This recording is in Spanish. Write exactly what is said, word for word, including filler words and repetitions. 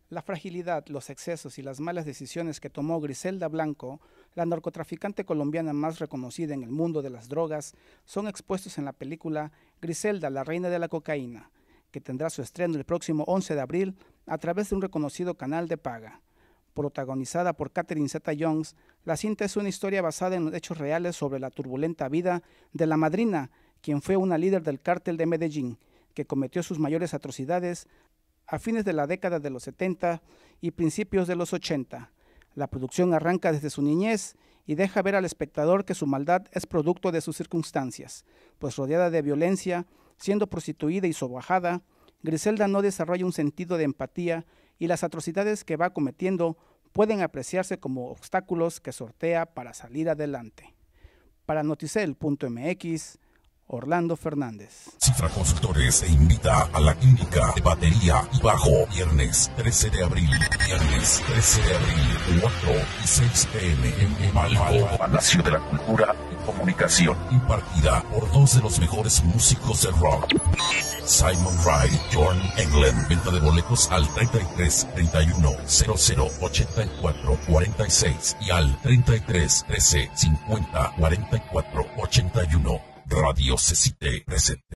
La fragilidad, los excesos y las malas decisiones que tomó Griselda Blanco, la narcotraficante colombiana más reconocida en el mundo de las drogas, son expuestos en la película Griselda, la reina de la cocaína, que tendrá su estreno el próximo once de abril a través de un reconocido canal de paga. Protagonizada por Catherine Zeta-Jones, la cinta es una historia basada en hechos reales sobre la turbulenta vida de la madrina, quien fue una líder del cártel de Medellín, que cometió sus mayores atrocidades a fines de la década de los setenta y principios de los ochenta. La producción arranca desde su niñez y deja ver al espectador que su maldad es producto de sus circunstancias, pues rodeada de violencia, siendo prostituida y sobajada, Griselda no desarrolla un sentido de empatía y las atrocidades que va cometiendo pueden apreciarse como obstáculos que sortea para salir adelante. Para Noticel punto M X, Orlando Fernández. Cifra Consultores te invita a la clínica de batería y bajo, viernes trece de abril, viernes trece de abril, cuatro y seis p m en Malvo, Palacio de la Cultura y Comunicación, impartida por dos de los mejores músicos de rock, Simon Wright, John England. Venta de boletos al treinta y tres, treinta y uno, cero cero, ochenta y cuatro, cuarenta y seis y al treinta y tres, trece, cincuenta, cuarenta y cuatro, ochenta y uno. Radio Cecite presente.